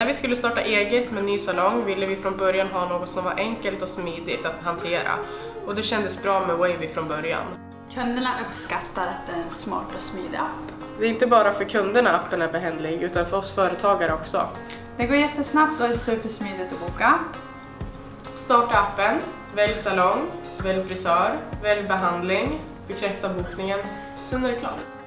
vi skulle starta eget med ny salong ville vi från början ha något som var enkelt och smidigt att hantera. Och det kändes bra med Wavy från början. Kunderna uppskattar att det är en smart och smidig app. Det är inte bara för kunderna appen är behändig utan för oss företagare också. Det går jättesnabbt och är supersmidigt att boka. Starta appen, välj salong, välj frisör, välj behandling, bekräfta bokningen, sen är det klart.